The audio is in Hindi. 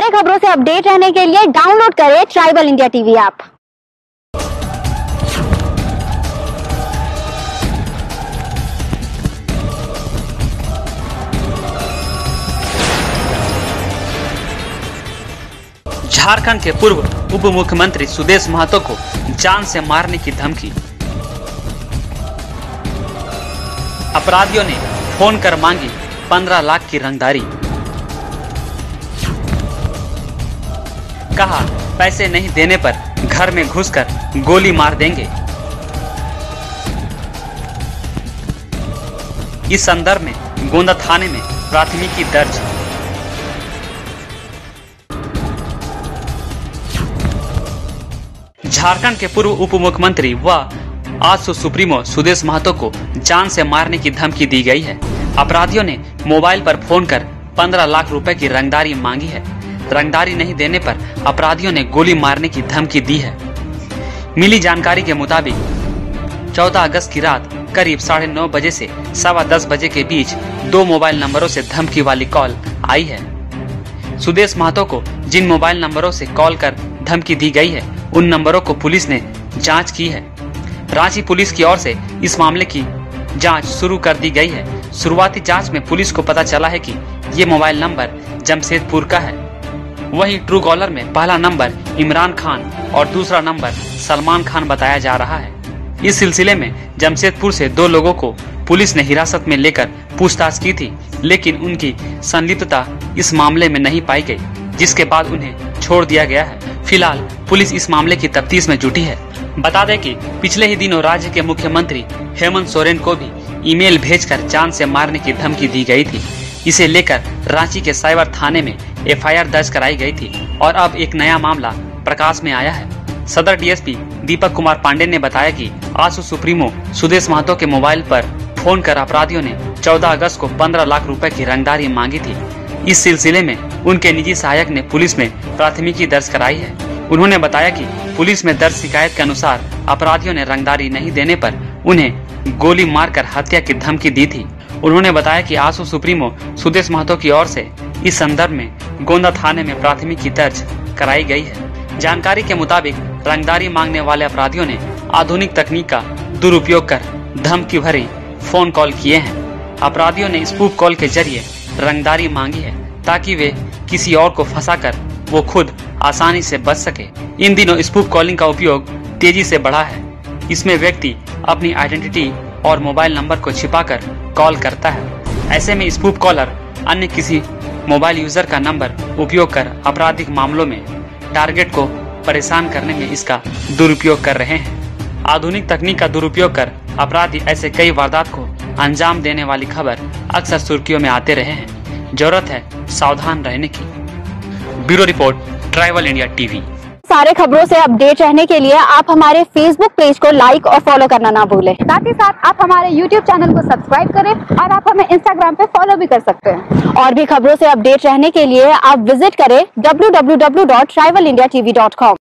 सारे खबरों से अपडेट रहने के लिए डाउनलोड करें Tribal India TV app. Jharkhand के पूर्व उप मुख्यमंत्री सुदेश महतो को जान से मारने की धमकी। अपराधियों ने फोन कर मांगी 15 लाख की रंगदारी। कहा पैसे नहीं देने पर घर में घुसकर गोली मार देंगे। इस संदर्भ में गोंदा थाने में प्राथमिकी दर्ज। झारखंड के पूर्व उप मुख्यमंत्री व आजसू सुप्रीमो सुदेश महतो को जान से मारने की धमकी दी गई है। अपराधियों ने मोबाइल पर फोन कर 15 लाख रुपए की रंगदारी मांगी है। रंगदारी नहीं देने पर अपराधियों ने गोली मारने की धमकी दी है। मिली जानकारी के मुताबिक 14 अगस्त की रात करीब 9:30 बजे से 10:15 बजे के बीच 2 मोबाइल नंबरों से धमकी वाली कॉल आई है। सुदेश महतो को जिन मोबाइल नंबरों से कॉल कर धमकी दी गई है उन नंबरों को पुलिस ने जांच की है। रांची पुलिस की ओर से इस मामले की जांच शुरू कर दी गई है। शुरुआती जांच में पुलिस को पता चला है कि ये मोबाइल नंबर जमशेदपुर का है। वहीं ट्रू कॉलर में पहला नंबर इमरान खान और दूसरा नंबर सलमान खान बताया जा रहा है। इस सिलसिले में जमशेदपुर से 2 लोगों को पुलिस ने हिरासत में लेकर पूछताछ की थी, लेकिन उनकी संलिप्तता इस मामले में नहीं पाई गई, जिसके बाद उन्हें छोड़ दिया गया है। फिलहाल पुलिस इस मामले की तफ्तीश में जुटी है। बता दें कि पिछले ही दिनों राज्य के मुख्यमंत्री हेमंत सोरेन को भी ईमेल भेजकर जान से मारने की धमकी दी गई थी। इसे लेकर रांची के साइबर थाने में एफआईआर दर्ज कराई गई थी और अब एक नया मामला प्रकाश में आया है। सदर डीएसपी दीपक कुमार पांडे ने बताया कि आजसू सुप्रीमो सुदेश महतो के मोबाइल पर फोन कर अपराधियों ने 14 अगस्त को 15 लाख रुपए की रंगदारी मांगी थी। इस सिलसिले में उनके निजी सहायक ने पुलिस में प्राथमिकी दर्ज कराई है। उन्होंने बताया कि पुलिस में दर्ज शिकायत के अनुसार अपराधियों ने रंगदारी नहीं देने पर उन्हें गोली मारकर हत्या की धमकी दी थी। उन्होंने बताया कि आजसू सुप्रीमो सुदेश महतो की ओर से इस संदर्भ में गोंदा थाने में प्राथमिकी दर्ज कराई गई है। जानकारी के मुताबिक रंगदारी मांगने वाले अपराधियों ने आधुनिक तकनीक का दुरुपयोग कर धमकी भरी फोन कॉल किए हैं। अपराधियों ने स्पूफ कॉल के जरिए रंगदारी मांगी है ताकि वे किसी और को फंसाकर वो खुद आसानी से बच सके। इन दिनों स्पूफ कॉलिंग का उपयोग तेजी से बढ़ा है। इसमें व्यक्ति अपनी आइडेंटिटी और मोबाइल नंबर को छिपाकर कॉल करता है। ऐसे में स्पूफ कॉलर अन्य किसी मोबाइल यूजर का नंबर उपयोग कर आपराधिक मामलों में टारगेट को परेशान करने में इसका दुरुपयोग कर रहे हैं। आधुनिक तकनीक का दुरुपयोग कर अपराधी ऐसे कई वारदात को अंजाम देने वाली खबर अक्सर सुर्खियों में आते रहे हैं। जरूरत है सावधान रहने की। Bureau report, Tribal India TV. सारे खबरों से अपडेट रहने के लिए आप हमारे फेसबुक पेज को लाइक और फॉलो करना ना भूलें। साथ ही साथ आप हमारे यूट्यूब चैनल को सब्सक्राइब करें और आप हमें इंस्टाग्राम पे फॉलो भी कर सकते हैं। और भी खबरों से अपडेट रहने के लिए आप विजिट करें www.tribalindiatv.com।